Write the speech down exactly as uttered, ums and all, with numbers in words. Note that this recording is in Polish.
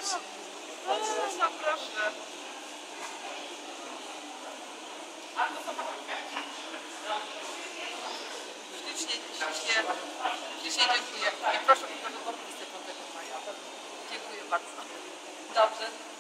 No proszę. Ślicznie, ślicznie, ślicznie dziękuję. I proszę mi tego podpisać piątego maja. Dziękuję bardzo. Dobrze.